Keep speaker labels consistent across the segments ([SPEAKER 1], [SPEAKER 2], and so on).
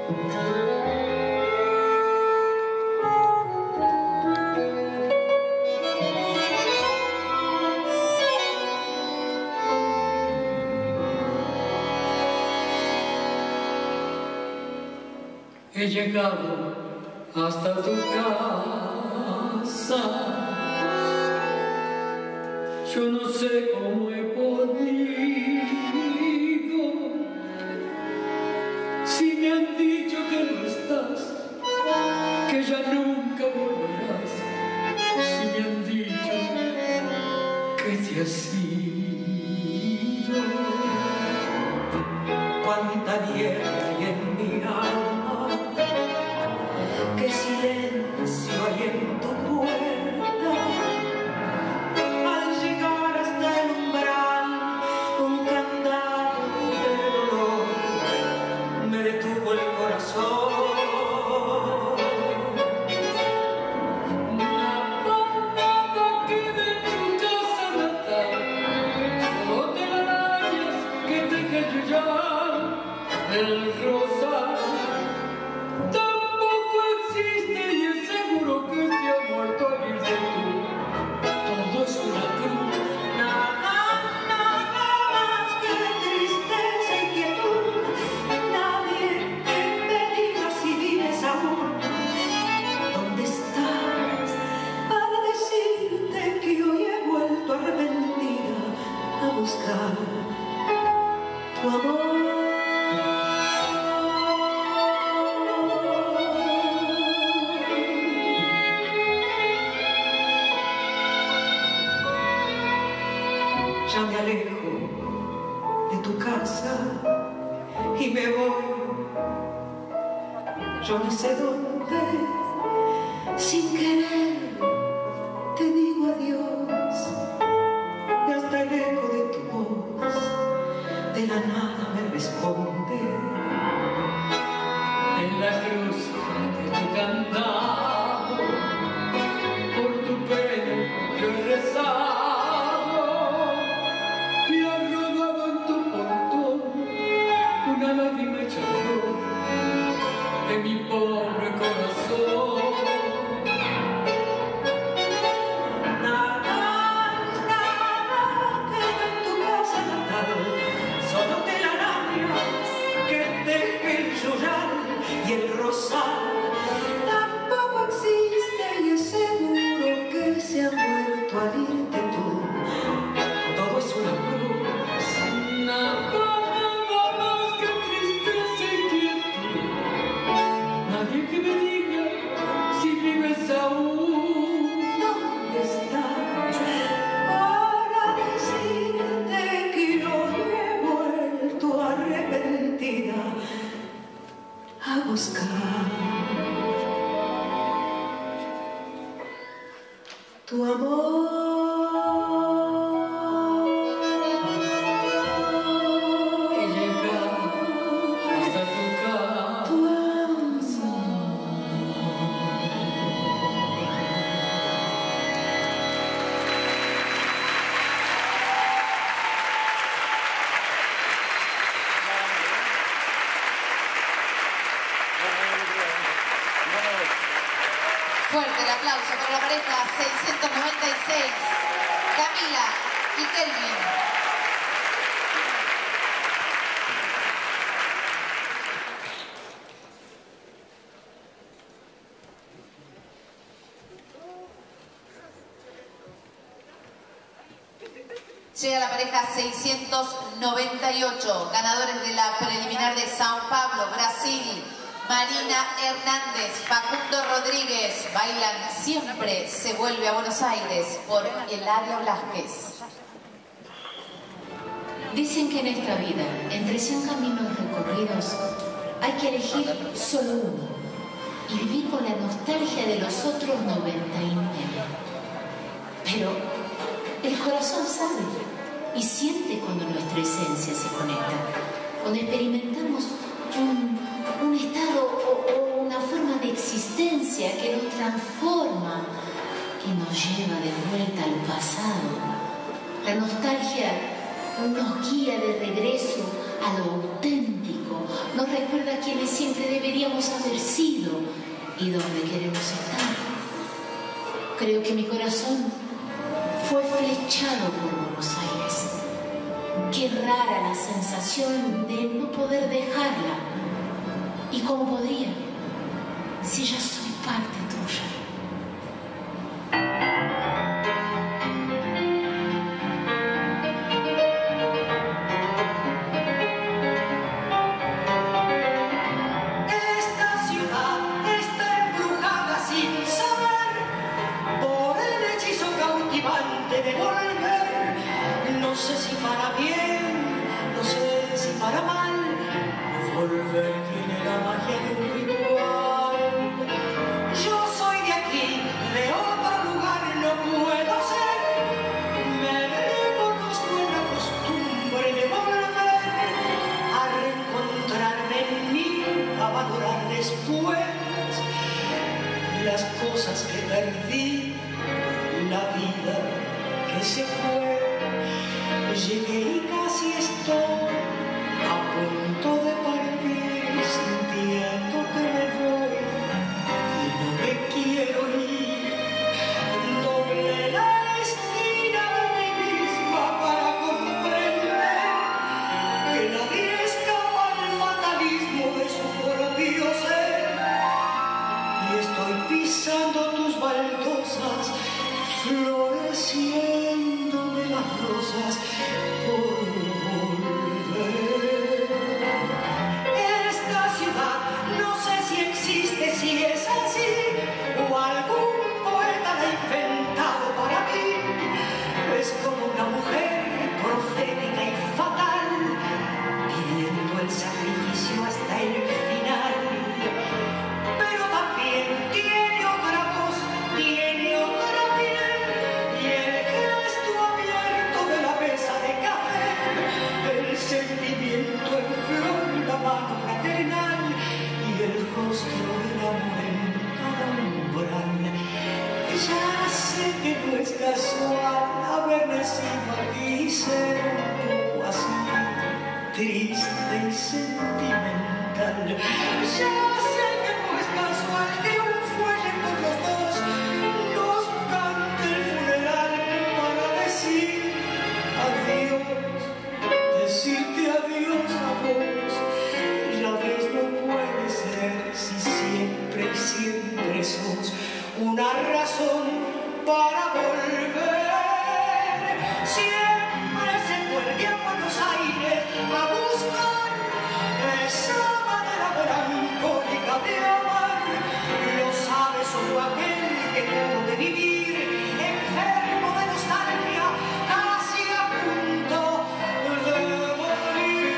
[SPEAKER 1] He llegado hasta tu casa. Yo no sé cómo he podido. Si me han dicho que no estás, que ya nunca volverás. Si me han dicho que te has ido.
[SPEAKER 2] Cuánta nieve hay en mi alma. Qué silencio hay en tu puerta. Al llegar hasta el umbral, un candado de dolor me detuvo el corazón.
[SPEAKER 1] Nada queda en tu casa natal, solo telarañas que deja chullar el rosal.
[SPEAKER 2] Tu amor. Ya me alejo de tu casa y me voy, yo no sé dónde, sin querer te digo adiós, y hasta el eco de tu voz de la nada me responde.
[SPEAKER 1] En la cruz de tu candado, por tu pena yo he rezado, y ha rodado en tu portón una lágrima hecha flor de mi pobre corazón.
[SPEAKER 2] Y el rosal tampoco existe y es seguro que se ha muerto al irte tú. Todo es una cruz.
[SPEAKER 1] Nada más que tristeza y quietud. Nadie que me diga si vives aún.
[SPEAKER 2] ¿Dónde estás para decirte que hoy he vuelto arrepentida a buscar tu amor?
[SPEAKER 1] He llegado hasta tu casa.
[SPEAKER 2] Tu alma.
[SPEAKER 3] Fuerte el aplauso para la pareja 696, Camila y Kelvin. Llega la pareja 698, ganadores de la preliminar de Sao Paulo, Brasil. Marina Hernández, Facundo Rodríguez, bailan Siempre se vuelve a Buenos Aires, por Eladio Blasquez.
[SPEAKER 4] Dicen que en esta vida, entre 100 caminos recorridos, hay que elegir solo uno y vivir con la nostalgia de los otros 99. Pero el corazón sabe y siente cuando nuestra esencia se conecta, cuando experimentamos un estado o una forma de existencia que nos transforma, que nos lleva de vuelta al pasado. La nostalgia nos guía de regreso a lo auténtico, nos recuerda quienes siempre deberíamos haber sido y dónde queremos estar. Creo que mi corazón fue flechado por Buenos Aires. Qué rara la sensación de no poder dejarla. ¿Y cómo podría, si ya soy parte tuya?
[SPEAKER 2] Las cosas que perdí, la vida que se fue, llegué y casi estoy a punto de partir, sintiendo que me voy y no me quiero ir. Doblé la esquina de mí misma para comprender que nadie escapa al fatalismo de su propio ser. Estoy pisando tus baldosas, floreciendo de las rosas por volver. Esta ciudad no sé si existe, si es así, o algún poeta la ha inventado para mí. Es como una mujer profética y fatal, pidiendo el sacrificio hasta el final. Tiene otra voz, tiene otra piel, y el gesto abierto de la mesa de café, el sentimiento en flor, la mano fraternal y el rostro del amor en cada umbral. Ya sé que no es casual haber nacido aquí y ser un poco así, triste y sentimental. Ya sé que no es casual que un fuelle por los dos nos cante el funeral para decir adiós, decirte adiós a vos. Ya ves, no puede ser si siempre y siempre sos una razón para volver. Siempre se vuelve a Buenos Aires a buscar esa manera melancólica de amar. Lo sabe solo aquel que tuvo de vivir enfermo de nostalgia, casi a punto de morir.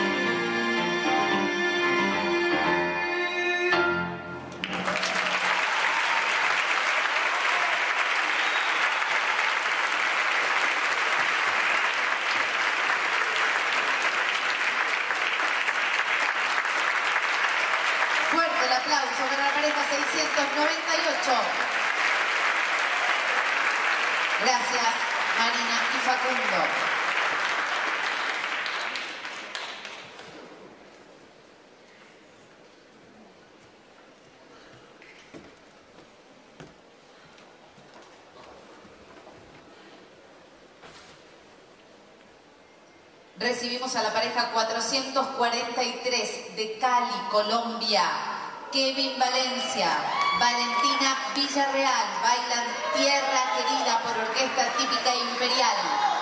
[SPEAKER 3] Fuerte el aplauso para la pareja 698. Gracias, Marina y Facundo. Recibimos a la pareja 443 de Cali, Colombia. Kevin Valencia, Valentina Villarreal bailan Tierra Querida por Orquesta Típica Imperial.